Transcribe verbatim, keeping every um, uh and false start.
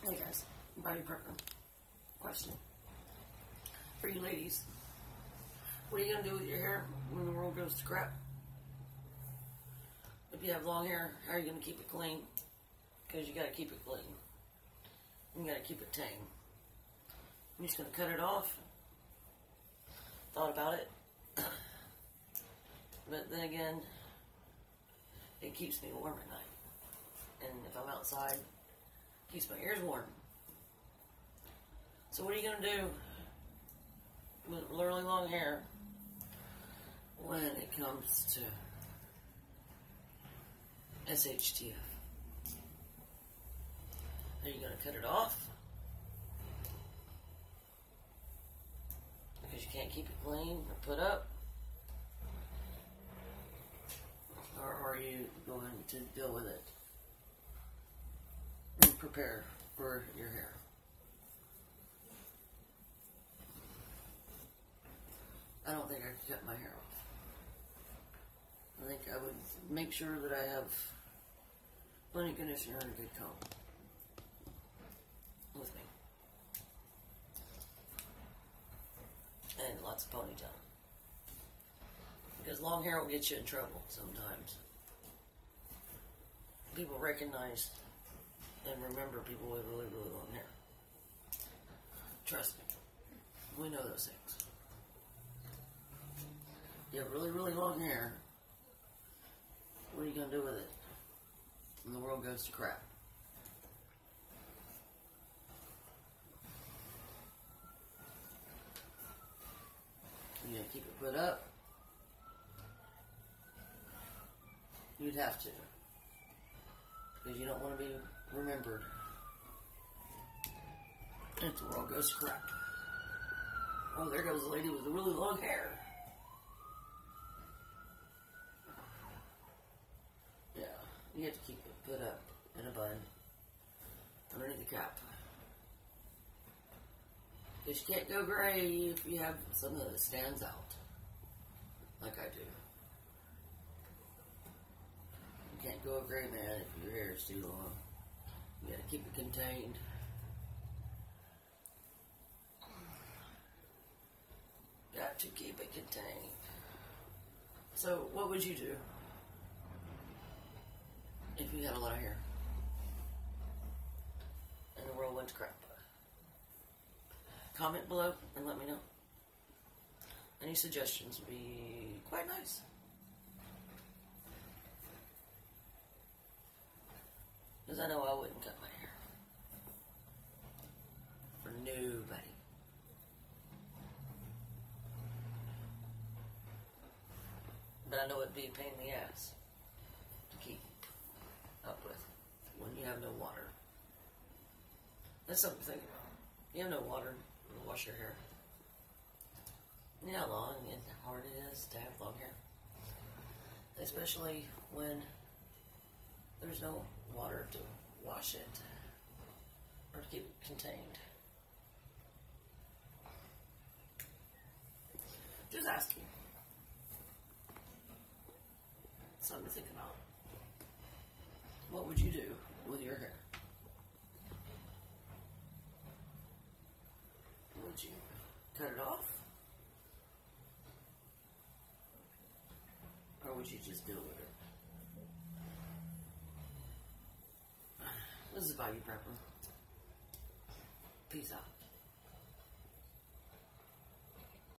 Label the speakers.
Speaker 1: Hey guys, body prepper. Question. For you ladies, what are you going to do with your hair when the world goes to crap? If you have long hair, how are you going to keep it clean? Because you got to keep it clean. You got to keep it tame. I'm just going to cut it off. Thought about it. But then again, it keeps me warm at night. And if I'm outside, it keeps my ears warm. So what are you going to do with really long hair when it comes to S H T F? Are you going to cut it off? Because you can't keep it clean or put up? Or are you going to deal with it and prepare for your hair? I don't think I could cut my hair off. I think I would make sure that I have plenty of conditioner and a good comb with me. And lots of ponytail. Because long hair will get you in trouble sometimes. People recognize and remember people with really, really long hair. Trust me. We know those things. You have really, really long hair. What are you going to do with it when the world goes to crap? You going to keep it put up? You'd have to. Because you don't want to be remembered if the world goes to crap. Oh, there goes a lady with really long hair. Yeah, you have to keep it put up in a bun underneath the cap. Because you can't go gray if you have something that stands out, like I do. You can't go a gray man if your hair is too long. You gotta keep it contained. Got to keep it contained. So, what would you do if you had a lot of hair and the world went to crap? Comment below and let me know. Any suggestions would be quite nice. Because I know I wouldn't cut my hair for nobody. But I know it'd be a pain in the ass to keep up with when you have no water. That's something to think about. You have no water to wash your hair. You know how long and hard it is to have long hair. Especially when there's no water to wash it or to keep it contained. Just asking. Something to think about. What would you do with your hair? Would you cut it off? Or would you just deal with it? This is Body Prepper. Peace out.